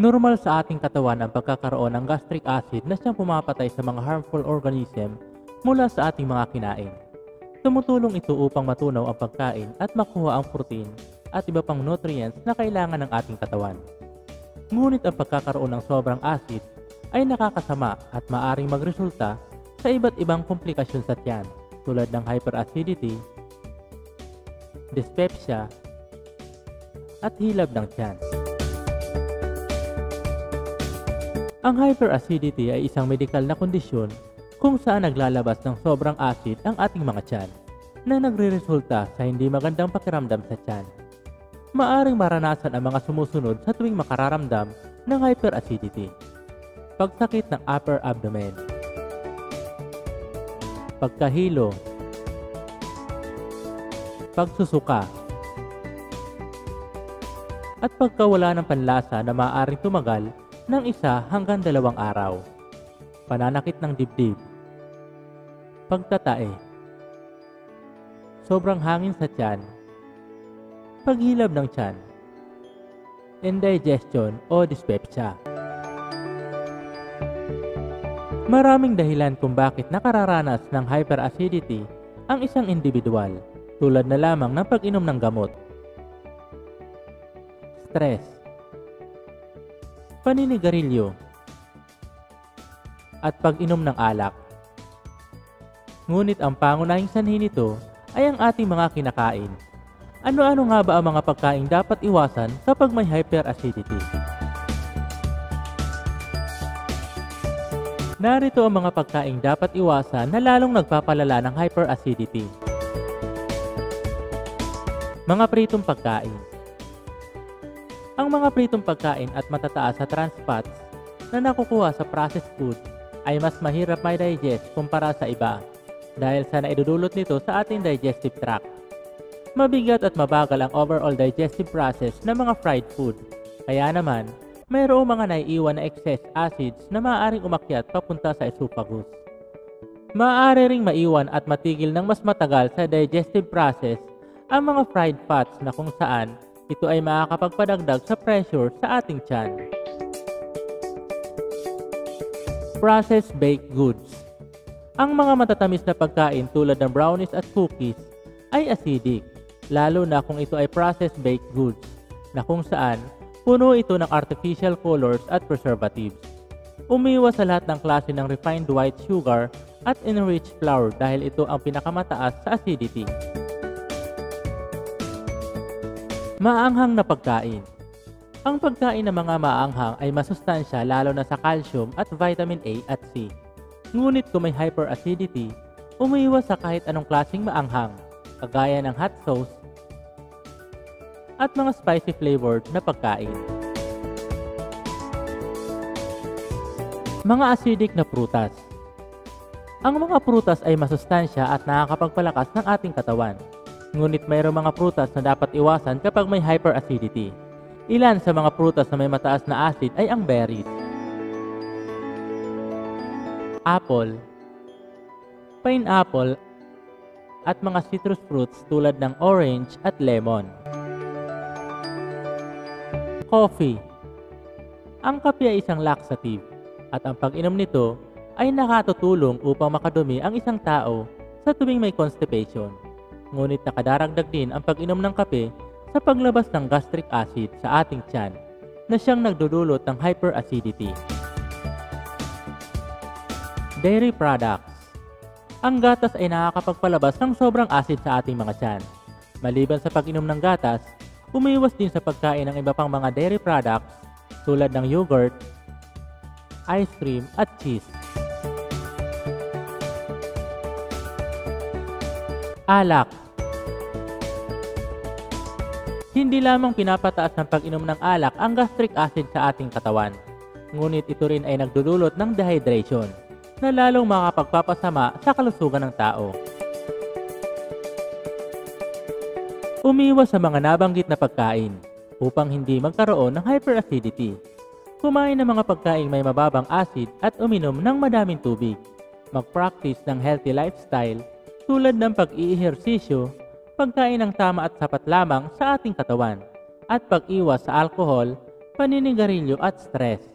Normal sa ating katawan ang pagkakaroon ng gastric acid na siyang pumapatay sa mga harmful organism mula sa ating mga kinain. Tumutulong ito upang matunaw ang pagkain at makuha ang protein at iba pang nutrients na kailangan ng ating katawan. Ngunit ang pagkakaroon ng sobrang acid ay nakakasama at maaaring magresulta sa iba't ibang komplikasyon sa tiyan tulad ng hyperacidity, dyspepsia, at hilab ng tiyan. Ang hyperacidity ay isang medikal na kondisyon kung saan naglalabas ng sobrang acid ang ating mga tiyan na nagreresulta sa hindi magandang pakiramdam sa tiyan. Maaring maranasan ang mga sumusunod sa tuwing makararamdam ng hyperacidity: pagsakit ng upper abdomen, pagkahilo, pagsusuka, at pagkawala ng panlasa na maaaring tumagal ng 1 hanggang 2 araw, pananakit ng dibdib, pagtatae, sobrang hangin sa tiyan, paghilab ng tiyan, indigestion o dyspepsia. Maraming dahilan kung bakit nakararanas ng hyperacidity ang isang individual, tulad na lamang ng pag-inom ng gamot, stress, paninigarilyo, at pag-inom ng alak. Ngunit ang pangunahing sanhi nito ay ang ating mga kinakain. Ano-ano nga ba ang mga pagkaing dapat iwasan kapag may hyperacidity? Narito ang mga pagkaing dapat iwasan na lalong nagpapalala ng hyperacidity. Mga pritong pagkain. Ang mga pritong pagkain at matataas sa trans fats na nakukuha sa processed food ay mas mahirap ma-digest kumpara sa iba dahil sa naidudulot nito sa ating digestive tract. Mabigat at mabagal ang overall digestive process ng mga fried food, kaya naman mayroong mga naiiwan na excess acids na maaaring umakyat papunta sa esophagus. Maaari ring maiwan at matigil ng mas matagal sa digestive process ang mga fried fats na kung saan ito ay makakapagpadagdag sa pressure sa ating tiyan. Processed baked goods. Ang mga matatamis na pagkain tulad ng brownies at cookies ay acidic, lalo na kung ito ay processed baked goods, na kung saan puno ito ng artificial colors at preservatives. Umiwas sa lahat ng klase ng refined white sugar at enriched flour dahil ito ang pinakamataas sa acidity. Maanghang na pagkain. Ang pagkain ng mga maanghang ay masustansya lalo na sa calcium at vitamin A at C. Ngunit kung may hyperacidity, umiwas sa kahit anong klaseng maanghang, kagaya ng hot sauce at mga spicy flavored na pagkain. Mga acidic na prutas. Ang mga prutas ay masustansya at nakakapagpalakas ng ating katawan. Ngunit mayroong mga prutas na dapat iwasan kapag may hyperacidity. Ilan sa mga prutas na may mataas na acid ay ang berries, apple, pineapple, at mga citrus fruits tulad ng orange at lemon. Coffee. Ang kape ay isang laxative at ang pag-inom nito ay nakatutulong upang makadumi ang isang tao sa tuwing may constipation. Ngunit nakadaragdag din ang pag-inom ng kape sa paglabas ng gastric acid sa ating tiyan na siyang nagdudulot ng hyperacidity. Dairy products. Ang gatas ay nakakapagpalabas ng sobrang acid sa ating mga tiyan. Maliban sa pag-inom ng gatas, umiwas din sa pagkain ng iba pang mga dairy products tulad ng yogurt, ice cream at cheese. Alak. Hindi lamang pinapataas ng pag-inom ng alak ang gastric acid sa ating katawan, ngunit ito rin ay nagdudulot ng dehydration na lalong makapagpapasama sa kalusugan ng tao. Umiwas sa mga nabanggit na pagkain upang hindi magkaroon ng hyperacidity. Kumain ng mga pagkain may mababang acid at uminom ng madaming tubig. Mag-practice ng healthy lifestyle tulad ng pag-iihersisyo, pagkain ng tama at sapat lamang sa ating katawan, at pag-iwas sa alcohol, paninigarilyo at stress.